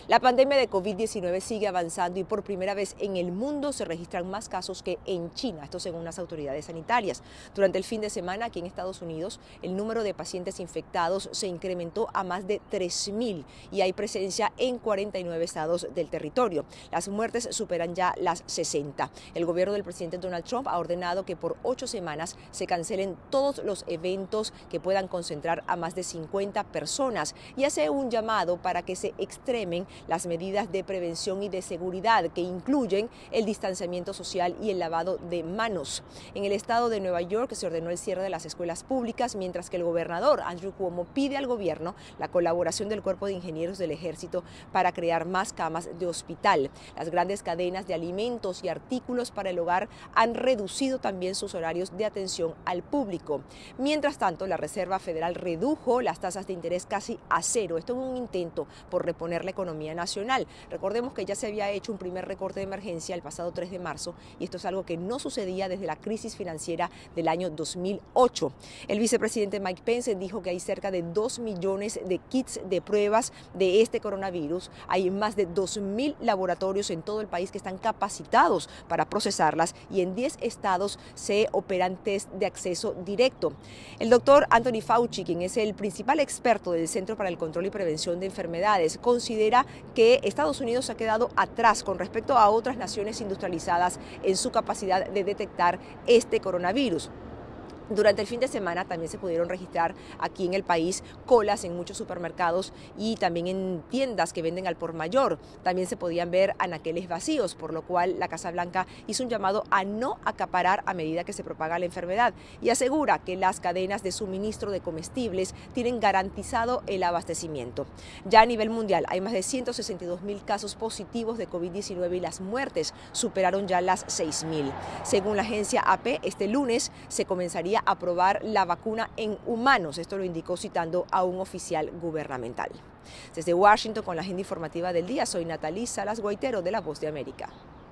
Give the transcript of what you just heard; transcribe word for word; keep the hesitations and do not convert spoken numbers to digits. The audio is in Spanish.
La pandemia de COVID diecinueve sigue avanzando y por primera vez en el mundo se registran más casos que en China, esto según las autoridades sanitarias. Durante el fin de semana aquí en Estados Unidos, el número de pacientes infectados se incrementó a más de tres mil y hay presencia en cuarenta y nueve estados del territorio. Las muertes superan ya las sesenta. El gobierno del presidente Donald Trump ha ordenado que por ocho semanas se cancelen todos los eventos que puedan concentrar a más de cincuenta personas y hace un llamado para que se extremen las medidas de prevención y de seguridad que incluyen el distanciamiento social y el lavado de manos. En el estado de Nueva York se ordenó el cierre de las escuelas públicas, mientras que el gobernador Andrew Cuomo pide al gobierno la colaboración del Cuerpo de Ingenieros del Ejército para crear más camas de hospital. Las grandes cadenas de alimentos y artículos para el hogar han reducido también sus horarios de atención al público. Mientras tanto, la Reserva Federal redujo las tasas de interés casi a cero. Esto es un intento por reponer la economía nacional. Recordemos que ya se había hecho un primer recorte de emergencia el pasado tres de marzo y esto es algo que no sucedía desde la crisis financiera del año dos mil ocho. El vicepresidente Mike Pence dijo que hay cerca de dos millones de kits de pruebas de este coronavirus. Hay más de dos mil laboratorios en todo el país que están capacitados para procesarlas y en diez estados se operan test de acceso directo. El doctor Anthony Fauci, quien es el principal experto del Centro para el Control y Prevención de Enfermedades, considera que Estados Unidos ha quedado atrás con respecto a otras naciones industrializadas en su capacidad de detectar este coronavirus. Durante el fin de semana también se pudieron registrar aquí en el país colas en muchos supermercados y también en tiendas que venden al por mayor. También se podían ver anaqueles vacíos, por lo cual la Casa Blanca hizo un llamado a no acaparar a medida que se propaga la enfermedad y asegura que las cadenas de suministro de comestibles tienen garantizado el abastecimiento. Ya a nivel mundial hay más de ciento sesenta y dos mil casos positivos de COVID diecinueve y las muertes superaron ya las seis mil. Según la agencia A P, este lunes se comenzaría a probar la vacuna en humanos. Esto lo indicó citando a un oficial gubernamental. Desde Washington con la agenda informativa del día, soy Natalie Salas Guaitero de La Voz de América.